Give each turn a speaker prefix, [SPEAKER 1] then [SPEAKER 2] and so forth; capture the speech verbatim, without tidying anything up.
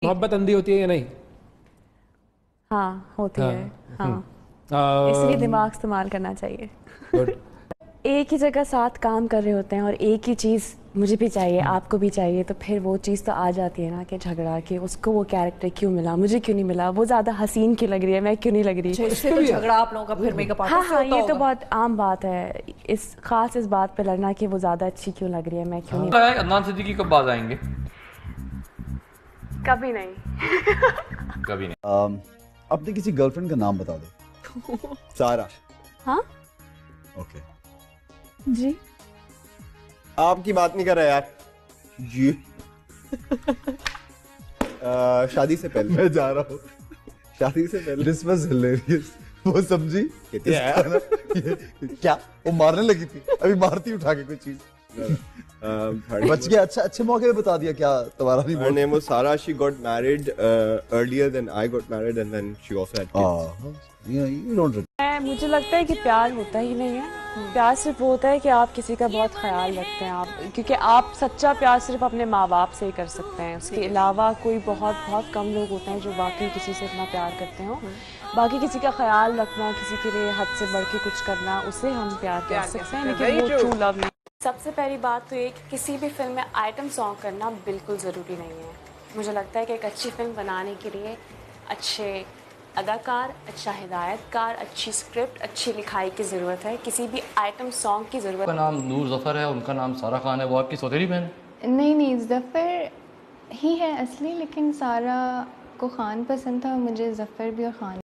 [SPEAKER 1] मोहब्बत अंधी होती है या नहीं?
[SPEAKER 2] हाँ होती
[SPEAKER 1] हाँ,
[SPEAKER 2] है हाँ,
[SPEAKER 1] आ,
[SPEAKER 2] इसलिए दिमाग इस्तेमाल करना चाहिए।
[SPEAKER 1] गुड।
[SPEAKER 2] एक ही जगह साथ काम कर रहे होते हैं और एक ही चीज़ मुझे भी चाहिए आपको भी चाहिए, तो फिर वो चीज़ तो आ जाती है ना कि झगड़ा, कि उसको वो कैरेक्टर क्यों मिला मुझे क्यों नहीं मिला, वो ज़्यादा हसीन क्यों लग रही है मैं क्यों नहीं लग रही।
[SPEAKER 3] इससे तो झगड़ा आप लोगों का फिर मेकअप
[SPEAKER 2] हाँ
[SPEAKER 3] आर्टिस्ट से
[SPEAKER 2] हाँ
[SPEAKER 3] होता
[SPEAKER 2] ये तो
[SPEAKER 3] होगा।
[SPEAKER 2] बहुत आम बात है, इस खास इस बात पे लड़ना कि वो ज़्यादा अच्छी क्यों लग रही है मैं क्यों नहीं।
[SPEAKER 4] अदनान सिद्दीकी कब बाज आएंगे?
[SPEAKER 2] कभी नहीं।
[SPEAKER 4] कभी नहीं।
[SPEAKER 5] um, अपने किसी गर्लफ्रेंड का नाम बता दो। सारा।
[SPEAKER 2] हाँ
[SPEAKER 5] ओके
[SPEAKER 2] जी।
[SPEAKER 6] आपकी बात नहीं कर रहा यार जी। आ, शादी से पहले
[SPEAKER 5] मैं जा रहा हूँ।
[SPEAKER 6] शादी से पहले
[SPEAKER 5] दिस वाज हिलेरियस। वो समझी क्या वो मारने लगी थी, अभी मारती उठा के कोई चीज। बच गया। अच्छा अच्छे मौके पे बता दिया। क्या तुम्हारा नहीं
[SPEAKER 6] Her name was Sarah. She got married uh, earlier than I got married, and then she also had kids.
[SPEAKER 5] yeah, you don't
[SPEAKER 2] मैं मुझे लगता है कि प्यार होता ही नहीं है। प्यार सिर्फ वो होता है कि आप किसी का बहुत ख्याल रखते हैं आप, क्योंकि आप सच्चा प्यार सिर्फ अपने माँ बाप से ही कर सकते हैं, उसके अलावा कोई बहुत बहुत कम लोग होते हैं जो वाकई किसी से इतना प्यार करते हो। बाकी किसी का ख्याल रखना, किसी के लिए हद से बढ़ के कुछ करना, उसे हम प्यार कह सकते हैं, लेकिन वो ट्रू लव नहीं। सबसे पहली बात तो ये कि किसी भी फिल्म में आइटम सॉन्ग करना बिल्कुल ज़रूरी नहीं है। मुझे लगता है कि एक अच्छी फिल्म बनाने के लिए अच्छे अदाकार, अच्छा हिदायतकार, अच्छी स्क्रिप्ट, अच्छी लिखाई की ज़रूरत है, किसी भी आइटम सॉन्ग की ज़रूरत।
[SPEAKER 4] उनका नाम नूर जफ़र है, उनका नाम सारा खान है। वो आपकी सौतेली बहन है?
[SPEAKER 7] नहीं नहीं ज़फ़र ही है असली, लेकिन सारा को खान पसंद था, मुझे ज़फ़र भी और खान